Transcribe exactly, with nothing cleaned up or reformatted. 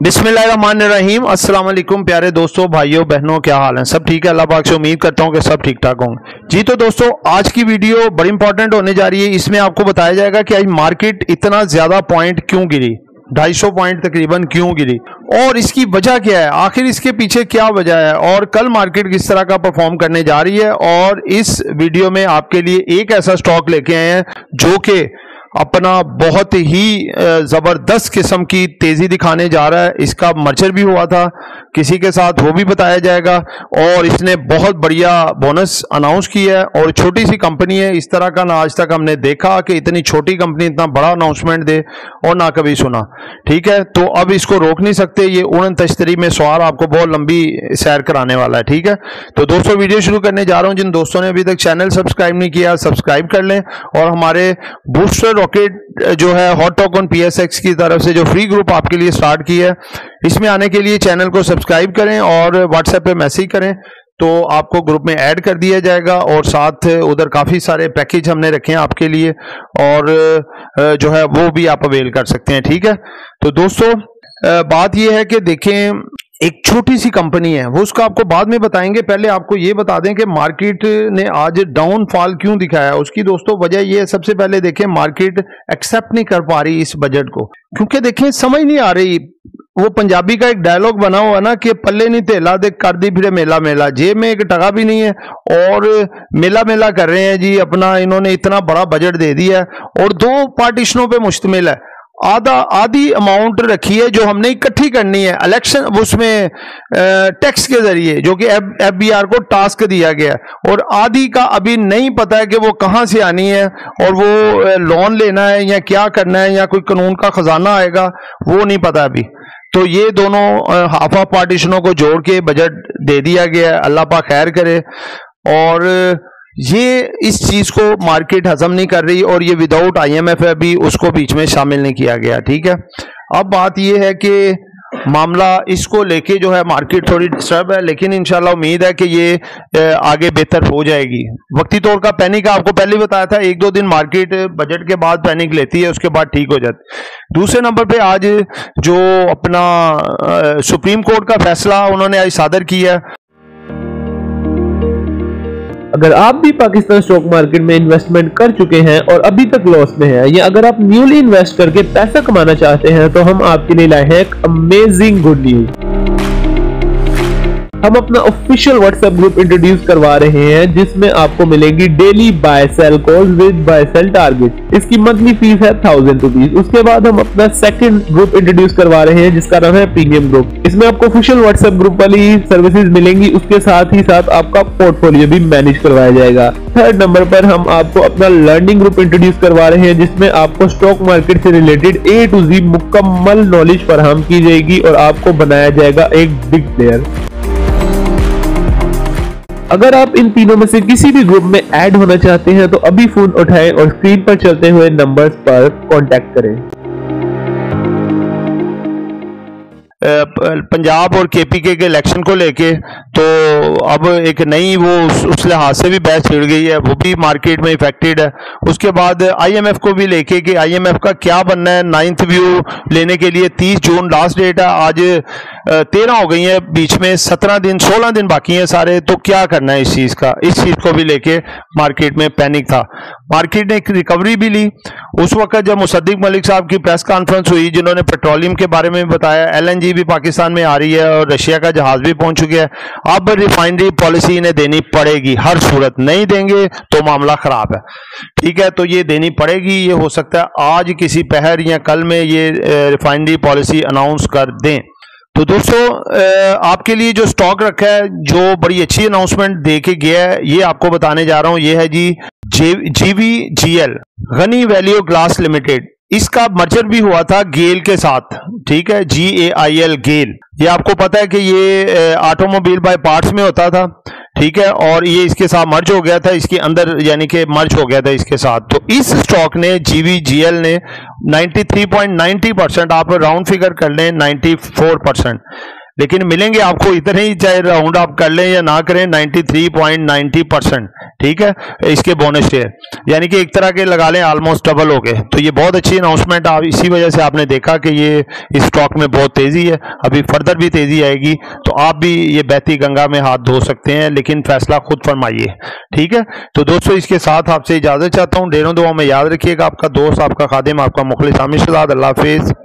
बिस्मिल्लाहिर्रहमानिर्रहीम। अस्सलाम वालेकुम प्यारे दोस्तों, भाइयों बहनों, क्या हाल है? सब ठीक है? अल्लाह पाक से उम्मीद करता हूँ कि सब ठीक ठाक होंगे जी। तो दोस्तों, आज की वीडियो बड़ी इंपॉर्टेंट होने जा रही है। इसमें आपको बताया जाएगा कि आज मार्केट इतना ज्यादा पॉइंट क्यों गिरी, ढाई सौ पॉइंट तकरीबन क्यों गिरी और इसकी वजह क्या है, आखिर इसके पीछे क्या वजह है और कल मार्केट किस तरह का परफॉर्म करने जा रही है। और इस वीडियो में आपके लिए एक ऐसा स्टॉक लेके आए हैं जो कि अपना बहुत ही जबरदस्त किस्म की तेजी दिखाने जा रहा है। इसका मर्जर भी हुआ था किसी के साथ, वो भी बताया जाएगा। और इसने बहुत बढ़िया बोनस अनाउंस किया है और छोटी सी कंपनी है, इस तरह का ना आज तक हमने देखा कि इतनी छोटी कंपनी इतना बड़ा अनाउंसमेंट दे, और ना कभी सुना। ठीक है, तो अब इसको रोक नहीं सकते। ये उड़न तश्तरी में सवार आपको बहुत लंबी सैर कराने वाला है। ठीक है, तो दोस्तों वीडियो शुरू करने जा रहा हूं। जिन दोस्तों ने अभी तक चैनल सब्सक्राइब नहीं किया, सब्सक्राइब कर लें। और हमारे बूस्टर रॉकेट जो है हॉट टॉक ऑन पीएसएक्स की तरफ से जो फ्री ग्रुप आपके लिए स्टार्ट किया है, इसमें आने के लिए चैनल को सब्सक्राइब करें और व्हाट्सएप पे मैसेज करें तो आपको ग्रुप में ऐड कर दिया जाएगा। और साथ उधर काफी सारे पैकेज हमने रखे हैं आपके लिए और जो है वो भी आप अवेल कर सकते हैं। ठीक है, तो दोस्तों बात यह है कि देखें, एक छोटी सी कंपनी है, वो उसका आपको बाद में बताएंगे। पहले आपको ये बता दें कि मार्केट ने आज डाउनफॉल क्यों दिखाया। उसकी दोस्तों वजह ये है, सबसे पहले देखें मार्केट एक्सेप्ट नहीं कर पा रही इस बजट को, क्योंकि देखें समझ नहीं आ रही। वो पंजाबी का एक डायलॉग बना हुआ ना कि पल्ले नहीं तेला दे कर दी फिर मेला मेला, जेब में एक टका भी नहीं है और मेला मेला कर रहे हैं जी अपना। इन्होंने इतना बड़ा बजट दे दिया है और दो पार्टीशनों पे मुश्तमिल है। आधा आधी अमाउंट रखी है जो हमने इकट्ठी करनी है इलेक्शन उसमें टैक्स के जरिए, जो कि एफ बी आर को टास्क दिया गया है, और आधी का अभी नहीं पता है कि वो कहां से आनी है और वो लोन लेना है या क्या करना है या कोई कानून का खजाना आएगा, वो नहीं पता अभी। तो ये दोनों हाफ हाफ पार्टीशनों को जोड़ के बजट दे दिया गया है, अल्लाह पाक खैर करे। और ये इस चीज को मार्केट हजम नहीं कर रही और ये विदाउट आईएमएफ है, अभी उसको बीच में शामिल नहीं किया गया। ठीक है, अब बात ये है कि मामला इसको लेके जो है मार्केट थोड़ी डिस्टर्ब है, लेकिन इंशाल्लाह उम्मीद है कि ये आगे बेहतर हो जाएगी। वक्ती तौर का पैनिक आपको पहले बताया था, एक दो दिन मार्केट बजट के बाद पैनिक लेती है, उसके बाद ठीक हो जाती है। दूसरे नंबर पे आज जो अपना सुप्रीम कोर्ट का फैसला उन्होंने आज सादर किया। अगर आप भी पाकिस्तान स्टॉक मार्केट में इन्वेस्टमेंट कर चुके हैं और अभी तक लॉस में हैं, या अगर आप न्यूली इन्वेस्ट करके पैसा कमाना चाहते हैं, तो हम आपके लिए लाए हैं एक अमेजिंग गुड न्यूज। हम अपना ऑफिशियल व्हाट्सएप ग्रुप इंट्रोड्यूस करवा रहे हैं जिसमें आपको मिलेगी daily buy sell calls with buy sell target. इसकी मंथली फीस है थाउजेंड रुपीज। उसके बाद हम अपना सेकंड ग्रुप इंट्रोड्यूस करवा रहे हैं जिसका नाम है प्रीमियम ग्रुप। इसमें आपको ऑफिशियल व्हाट्सएप ग्रुप वाली सर्विसेज मिलेंगी, उसके साथ ही साथ आपका पोर्टफोलियो भी मैनेज करवाया जाएगा। थर्ड नंबर पर हम आपको अपना लर्निंग ग्रुप इंट्रोड्यूस करवा रहे हैं जिसमें आपको स्टॉक मार्केट से रिलेटेड ए टू जी मुकम्मल नॉलेज फराहम की जाएगी और आपको बनाया जाएगा एक बिग प्लेयर। अगर आप इन तीनों में से किसी भी ग्रुप में ऐड होना चाहते हैं तो अभी फोन उठाएं और स्क्रीन पर चलते हुए नंबर्स पर कांटेक्ट करें। पंजाब और केपीके के इलेक्शन को लेके तो अब एक नई वो उस, उस लिहाज से भी बहस छिड़ गई है, वो भी मार्केट में इफेक्टेड है। उसके बाद आईएमएफ को भी लेके कि आईएमएफ का क्या बनना है, नाइन्थ व्यू लेने के लिए तीस जून लास्ट डेट है। आज तेरह हो गई है, बीच में सत्रह दिन सोलह दिन बाकी हैं सारे, तो क्या करना है इस चीज का, इस चीज को भी लेके मार्केट में पैनिक था। मार्केट ने एक रिकवरी भी ली उस वक्त जब मुसद्दिक मलिक साहब की प्रेस कॉन्फ्रेंस हुई, जिन्होंने पेट्रोलियम के बारे में बताया, एलएनजी भी पाकिस्तान में आ रही है और रशिया का जहाज भी पहुंच चुके हैं। अब रिफाइनरी पॉलिसी इन्हें देनी पड़ेगी, हर सूरत नहीं देंगे तो मामला खराब है। ठीक है, तो ये देनी पड़ेगी। ये हो सकता है आज किसी पहर या कल में ये रिफाइनरी पॉलिसी अनाउंस कर दें। तो दोस्तों आपके लिए जो स्टॉक रखा है, जो बड़ी अच्छी अनाउंसमेंट दे के गया है, ये आपको बताने जा रहा हूं। ये है जी GVGL, Ghani value glass limited. इसका मर्जर भी हुआ था गेल के साथ। ठीक है, जी ए आई एल गेल। ये आपको पता है कि ये ऑटोमोबाइल बाय पार्ट्स में होता था। ठीक है, और ये इसके साथ मर्ज हो गया था, इसके अंदर यानी कि मर्ज हो गया था इसके साथ। तो इस स्टॉक ने जीवीजीएल ने तिरानवे पॉइंट नौ zero परसेंट, आप राउंड फिगर कर लें चौरानवे परसेंट, लेकिन मिलेंगे आपको इतने ही, चाहे राउंड आप कर लें या ना करें, तिरानवे पॉइंट नौ zero परसेंट। ठीक है, इसके बोनस शेयर यानी कि एक तरह के लगा लें ऑलमोस्ट डबल हो गए। तो ये बहुत अच्छी अनाउंसमेंट, आप इसी वजह से आपने देखा कि ये इस स्टॉक में बहुत तेजी है, अभी फर्दर भी तेजी आएगी। तो आप भी ये बहती गंगा में हाथ धो सकते हैं, लेकिन फैसला खुद फरमाइए, ठीक है। तो दोस्तों इसके साथ आपसे इजाजत चाहता हूँ, ढेरों दुआओं में याद रखिएगा। आपका दोस्त, आपका खादिम, आपका मुखलिस आमिर शहजाद। अल्लाह हाफिज।